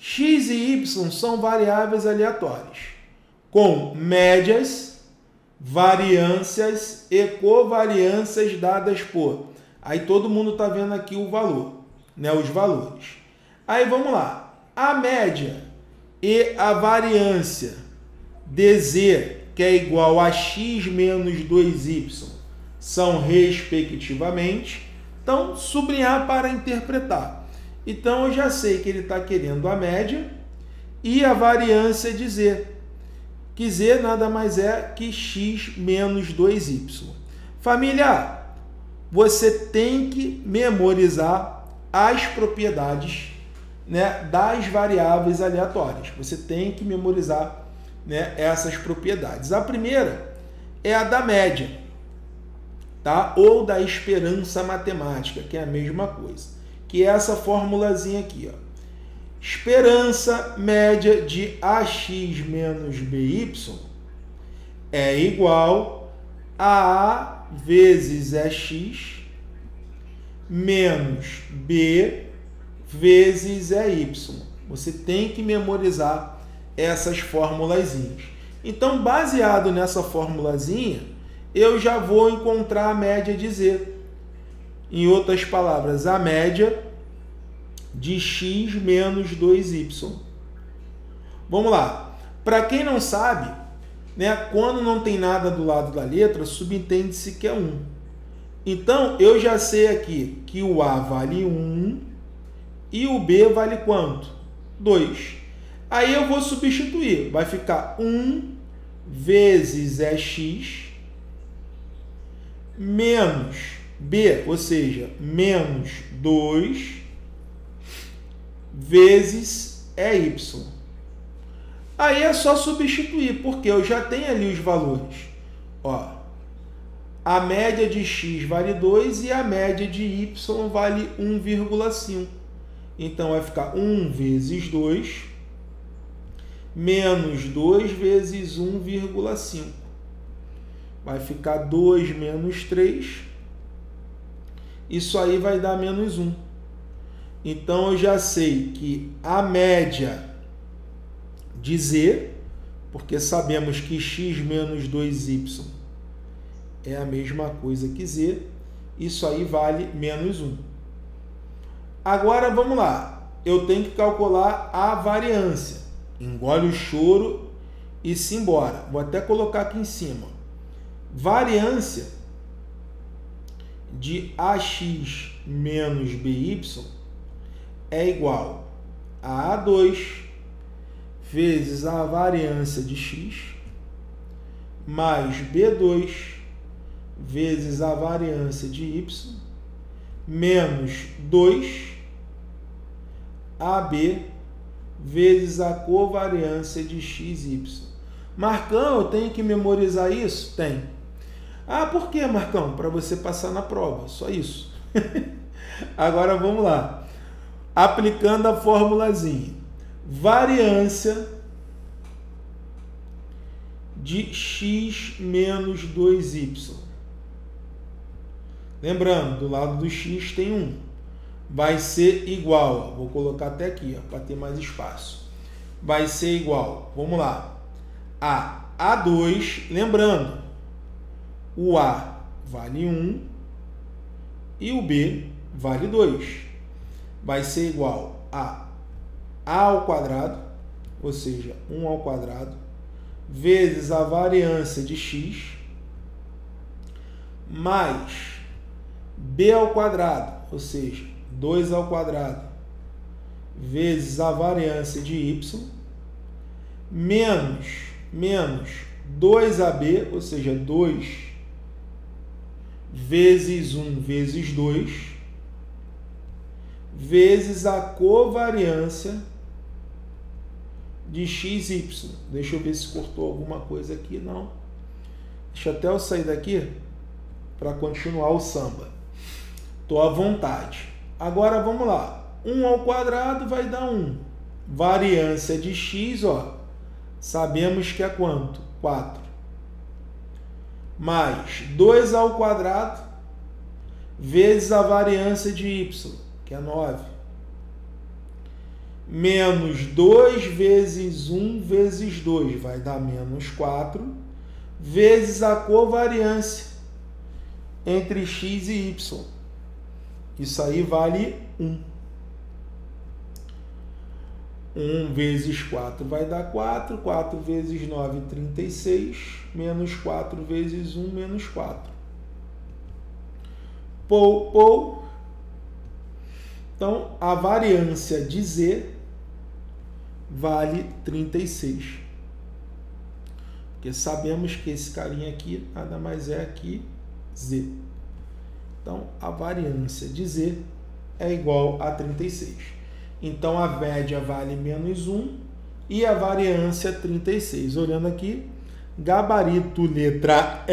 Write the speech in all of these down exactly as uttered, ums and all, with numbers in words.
X e Y são variáveis aleatórias, com médias, variâncias e covariâncias dadas por... Aí todo mundo está vendo aqui o valor, né? Os valores. Aí vamos lá. A média e a variância de Z, que é igual a x menos dois y, são respectivamente. Então, sublinhar para interpretar. Então, eu já sei que ele está querendo a média e a variância de Z, que Z nada mais é que x menos dois y. Família, você tem que memorizar as propriedades, né, das variáveis aleatórias. Você tem que memorizar, né, essas propriedades. A primeira é a da média, tá? Ou da esperança matemática, que é a mesma coisa, que é essa formulazinha aqui, ó. Esperança média de ax menos by é igual a A vezes Ex menos B vezes Y. Você tem que memorizar essas formulazinhas. Então, baseado nessa formulazinha, eu já vou encontrar a média de Z. Em outras palavras, a média de x menos dois y. Vamos lá. Para quem não sabe, né, quando não tem nada do lado da letra, subentende-se que é um. Então, eu já sei aqui que o A vale um e o B vale quanto? dois. Aí eu vou substituir. Vai ficar um vezes Ex menos B, ou seja, menos dois vezes E Y. Aí é só substituir, porque eu já tenho ali os valores. Ó, a média de x vale dois e a média de y vale um vírgula cinco. Então, vai ficar um vezes dois menos dois vezes um vírgula cinco. Vai ficar dois menos três. Isso aí vai dar menos um. Então, eu já sei que a média de Z, porque sabemos que x menos dois y é a mesma coisa que Z, isso aí vale menos um. Agora, vamos lá. Eu tenho que calcular a variância. Engole o choro e se embora. Vou até colocar aqui em cima. Variância de ax menos by é igual a A dois vezes a variância de x mais B dois vezes a variância de y menos dois A B vezes a covariância de x y. Marcão, eu tenho que memorizar isso? Tem. Ah, por que, Marcão? Para você passar na prova, só isso. Agora vamos lá. Aplicando a formulazinha. Variância de x menos dois y. Lembrando, do lado do x tem um. Vai ser igual, ó, vou colocar até aqui para ter mais espaço. Vai ser igual, vamos lá, a A dois, lembrando, o A vale um e o B vale dois. Vai ser igual a A ao quadrado, ou seja, um ao quadrado, vezes a variância de x, mais B ao quadrado, ou seja, dois ao quadrado, vezes a variância de y, menos, menos dois A B, ou seja, dois vezes um vezes dois, vezes a covariância de x y. Deixa eu ver se cortou alguma coisa aqui. Não. Deixa até eu sair daqui para continuar o samba. Estou à vontade. Agora vamos lá. um ao quadrado vai dar um. Variância de x, ó, sabemos que é quanto? quatro. Mais dois ao quadrado vezes a variância de y, que é nove. menos dois vezes um vezes dois vai dar menos quatro, vezes a covariância entre x e y. Isso aí vale um. um vezes quatro vai dar quatro, quatro vezes nove, trinta e seis, menos quatro vezes um, menos quatro. Pou, pou. Então, a variância de z vale trinta e seis. Porque sabemos que esse carinha aqui nada mais é que z. Então, a variância de z é igual a trinta e seis. Então, a média vale menos um e a variância trinta e seis. Olhando aqui, gabarito letra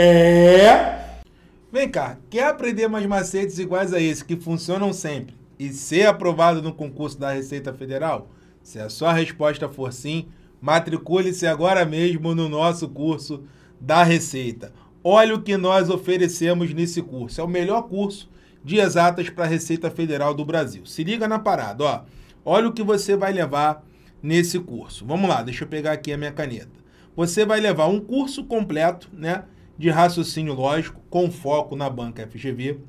E. Vem cá, quer aprender mais macetes iguais a esse, que funcionam sempre, e ser aprovado no concurso da Receita Federal? Se a sua resposta for sim, matricule-se agora mesmo no nosso curso da Receita. Olha o que nós oferecemos nesse curso. É o melhor curso de exatas para a Receita Federal do Brasil. Se liga na parada, ó. Olha o que você vai levar nesse curso. Vamos lá, deixa eu pegar aqui a minha caneta. Você vai levar um curso completo, né, de raciocínio lógico, com foco na banca F G V.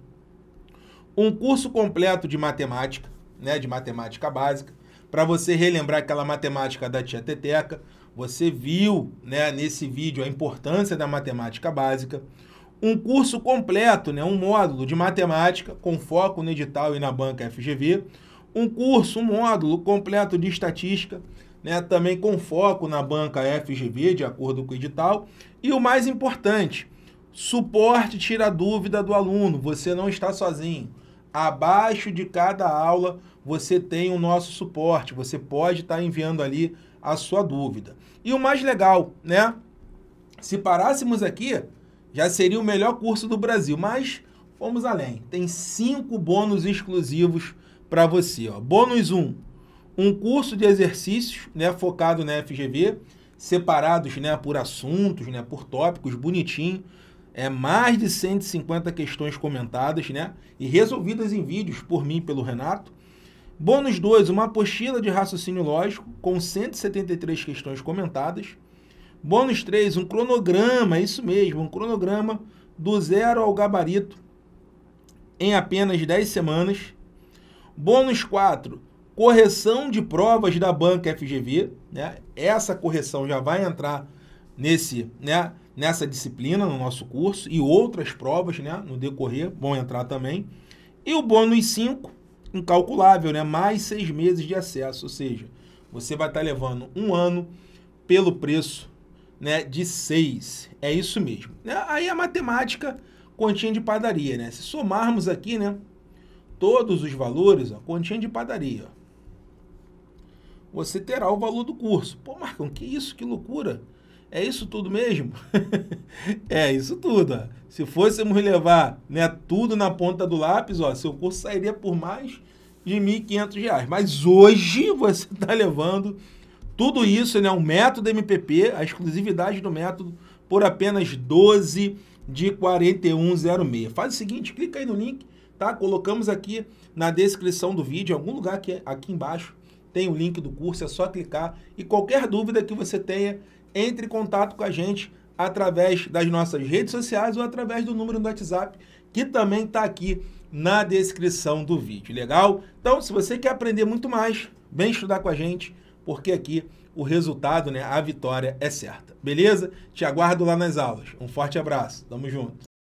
Um curso completo de matemática, né, de matemática básica, para você relembrar aquela matemática da tia Teteca. Você viu, né, nesse vídeo a importância da matemática básica. Um curso completo, né, um módulo de matemática com foco no edital e na banca F G V. Um curso, um módulo completo de estatística, né, também com foco na banca F G V, de acordo com o edital. E o mais importante, suporte tira dúvida do aluno. Você não está sozinho. Abaixo de cada aula você tem o nosso suporte. Você pode estar enviando ali a sua dúvida. E o mais legal, né? Se parássemos aqui, já seria o melhor curso do Brasil. Mas vamos além. Tem cinco bônus exclusivos para você. Ó. Bônus um, um curso de exercícios, né, focado na F G V, separados, né, por assuntos, né, por tópicos, bonitinho. É mais de cento e cinquenta questões comentadas, né, e resolvidas em vídeos por mim e pelo Renato. Bônus dois, uma apostila de raciocínio lógico com cento e setenta e três questões comentadas. Bônus três, um cronograma, isso mesmo, um cronograma do zero ao gabarito em apenas dez semanas. Bônus quatro, correção de provas da banca F G V, né? Essa correção já vai entrar nesse, né, nessa disciplina no nosso curso, e outras provas, né, no decorrer vão entrar também. E o bônus cinco, incalculável, né, mais seis meses de acesso, ou seja, você vai estar levando um ano pelo preço, né, de seis. É isso mesmo. Aí a matemática, continha de padaria, né? Se somarmos aqui, né, todos os valores, ó, continha de padaria, ó, você terá o valor do curso. Pô, Marcão, que isso? Que loucura! É isso tudo mesmo? É isso tudo. Ó. Se fôssemos levar, né, tudo na ponta do lápis, ó, seu curso sairia por mais de mil e quinhentos reais. Mas hoje você está levando tudo isso, né, um método M P P, a exclusividade do método, por apenas doze de quarenta e um zero seis. Faz o seguinte, clica aí no link, tá? Colocamos aqui na descrição do vídeo, em algum lugar aqui, aqui embaixo, tem o link do curso, é só clicar. E qualquer dúvida que você tenha, entre em contato com a gente através das nossas redes sociais ou através do número do WhatsApp, que também está aqui na descrição do vídeo, legal? Então, se você quer aprender muito mais, vem estudar com a gente, porque aqui o resultado, né, a vitória é certa, beleza? Te aguardo lá nas aulas. Um forte abraço, tamo junto.